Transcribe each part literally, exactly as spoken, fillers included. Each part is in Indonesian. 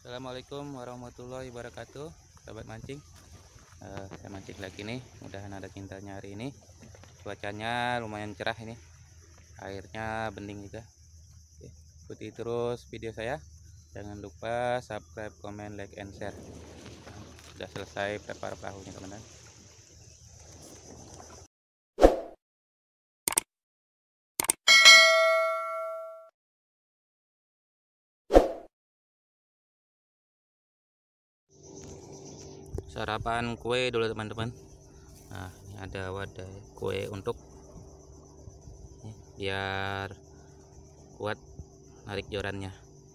Assalamualaikum warahmatullahi wabarakatuh, sahabat mancing. Uh, saya mancing lagi nih, mudahan ada cintanya hari ini. Cuacanya lumayan cerah ini, airnya bening juga. Oke, ikuti terus video saya. Jangan lupa subscribe, comment, like, and share. Sudah selesai prepare perahunya teman-teman. Sarapan kue dulu teman-teman. Nah, ini ada wadah kue untuk ini, biar kuat narik jorannya.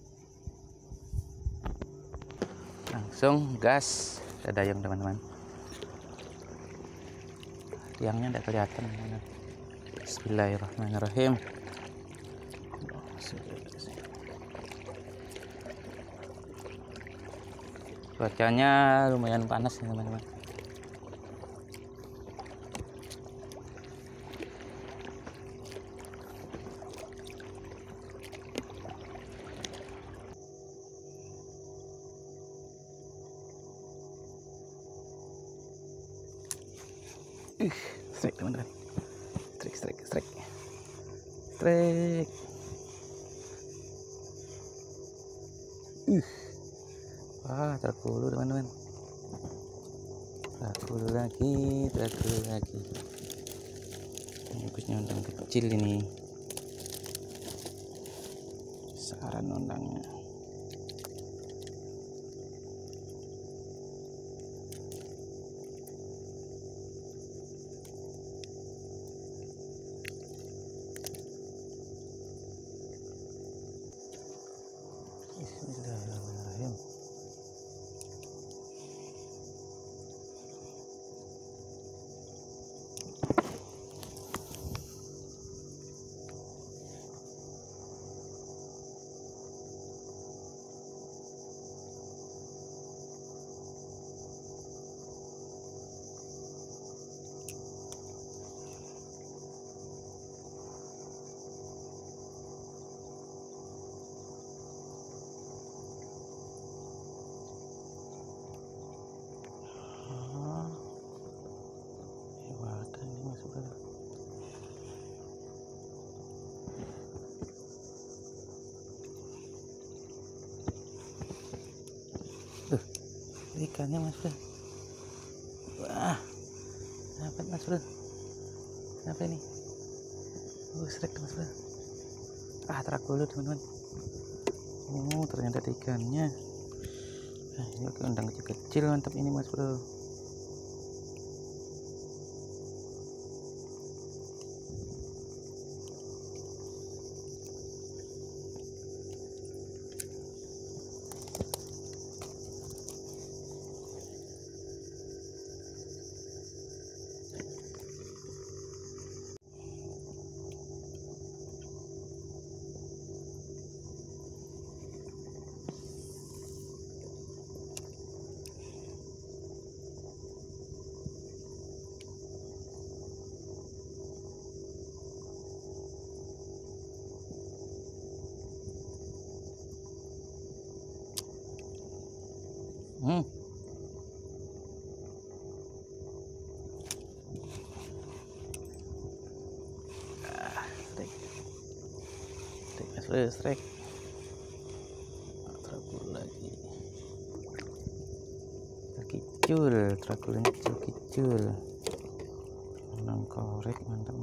Langsung gas ke dayung teman-teman. Tiangnya tidak kelihatan teman-teman. Bismillahirrahmanirrahim. Cuacanya lumayan panas nih teman-teman. Ih, strike teman-teman. Strike, strike, strike. Strike. Ih. Wah, terkulu teman-teman. Terkulu lagi, terkulu lagi. Ini bagusnya undang kecil ini. Saran undangnya. Bismillahirrahmanirrahim. Tuh, ikannya mas bro. Wah, dapat mas bro. Apa ini? Oh, strike mas bro. Ah, terak dulu teman-teman. Oh, ternyata ikannya. Nah, ini oke, undang kecil-kecil, mantap ini mas bro. Hmm. Ah, strike. Strike mas bro, strike. Terabul lagi. Kicul, terabulnya kicul-kicul. Menang korek, mantap.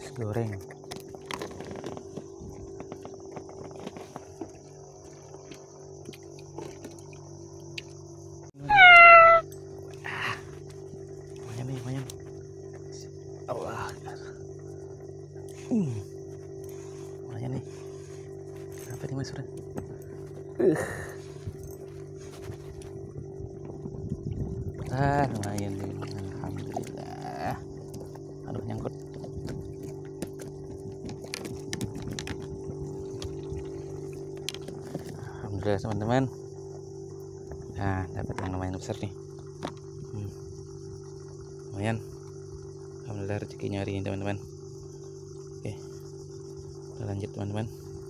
goreng. Ah, lumayan nih, lumayan. Allah, hmm, lumayan nih. Apa nih mas? Udah. Uh. Ah, lumayan nih. Alhamdulillah. Aduh, nyangkut. Alhamdulillah teman-teman. Nah, dapat yang lumayan besar nih. Hmm. Lumayan. Alhamdulillah rezekinya hari ini teman-teman. Oke, kita lanjut teman-teman.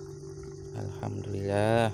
Alhamdulillah.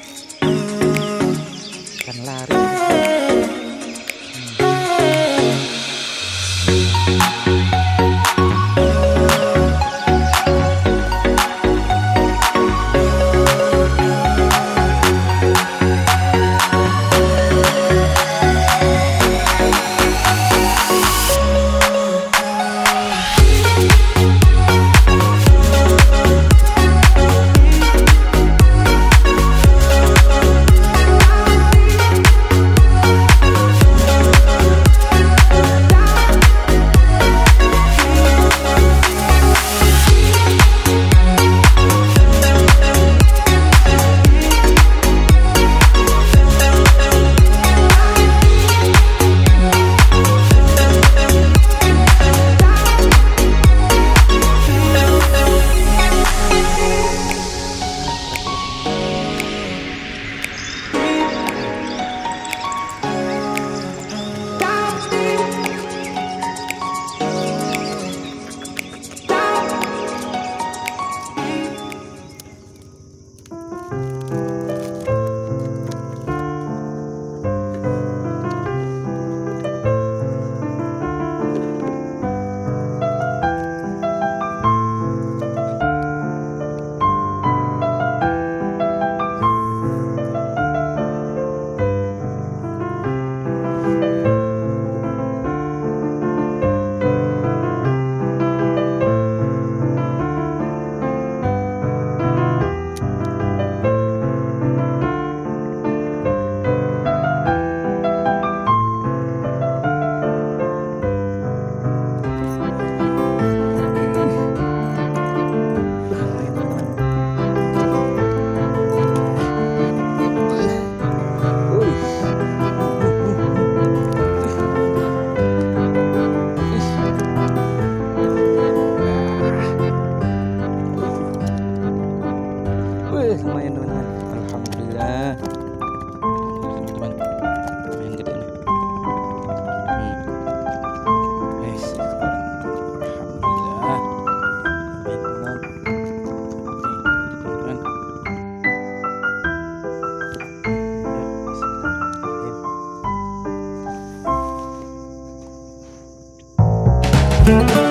Ikan lari. Hmm. Bye.